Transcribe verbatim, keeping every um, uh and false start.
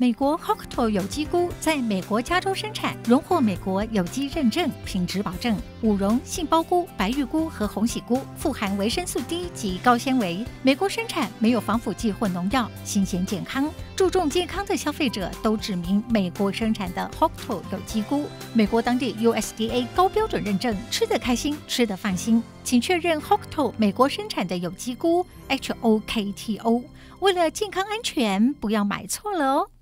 美国 Hokuto 有机菇在美国加州生产，荣获美国有机认证，品质保证。五茸、杏鲍菇、白玉菇和红喜菇富含维生素 D 及高纤维，美国生产，没有防腐剂或农药，新鲜健康。注重健康的消费者都指明美国生产的 Hokuto 有机菇，美国当地 U S D A 高标准认证，吃得开心，吃得放心。请确认 Hokuto 美国生产的有机菇 H O K T O， 为了健康安全，不要买错了哦。